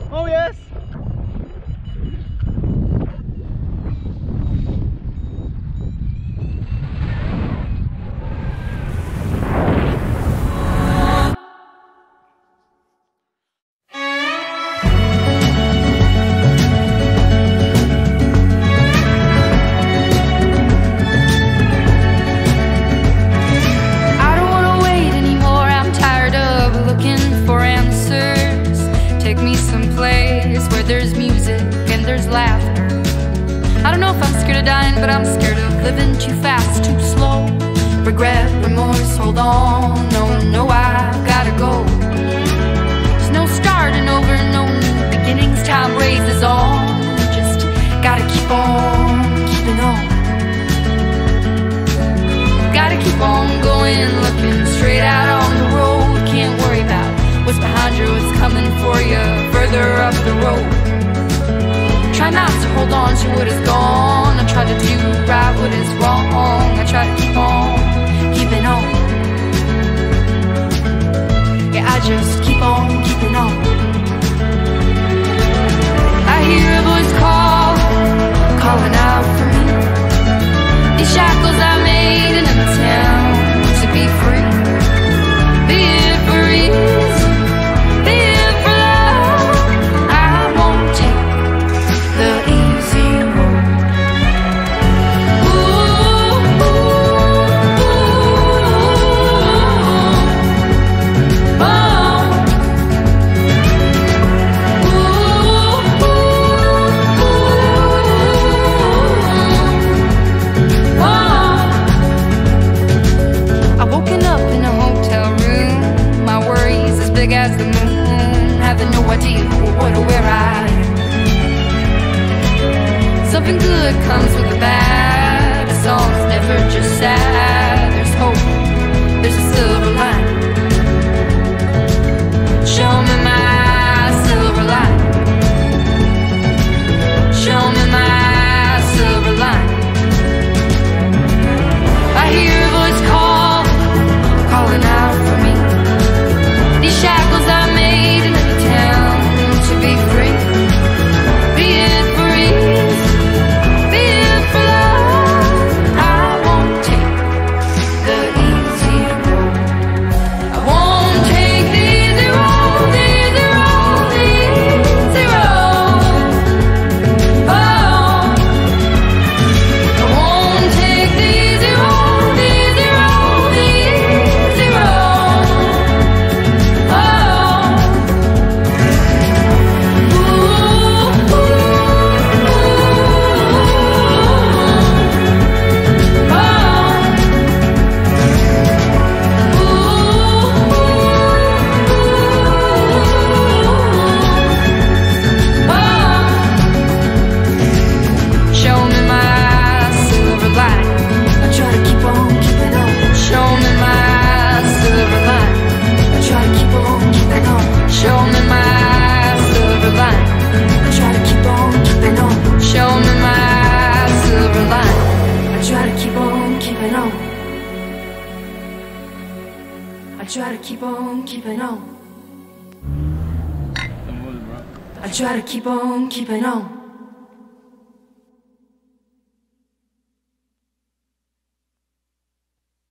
Oh yes. There's music and there's laughter. I don't know if I'm scared of dying, but I'm scared of living too fast, too slow. Regret, remorse, hold on. No, I gotta go. There's no starting over, no new beginnings. Time raises on. Just gotta keep on keeping on. Gotta keep on going, looking straight out on the road. Can't worry about what's behind you, what's coming for you further up the road. Try not to hold on to what is gone. I try to do right what is wrong. I try to keep on keeping on. Yeah, I just keep on keeping on. I hear a voice calling out for me. These shackles I made in a town to be free. Be it for ease, be it for love. I won't take the easy road. Ooh, ooh, ooh, oh. Ooh, oh. I've woken up in a hotel room. My worries as big as the moon. Having no idea what or where I am. Something good comes with the bad. A song's never just sad. There's hope, there's a silver line. Show me my silver line. Show me my silver line. I hear a voice calling out for me. These shackles I made in a town to be free. Be it for ease, be it for love. I won't take the easy road. I won't take the easy road, the easy road, the easy road. Oh, I won't take the easy road, the easy road, the easy road. Oh, ooh, ooh, show me my silver line. I try to keep on keeping on. Show me my silver line. I try to keep on keeping on. Show me my silver line. I try to keep on keeping on. Show me my silver line. I try to keep on keeping on. I try to keep on keeping on. I try to keep on keeping on.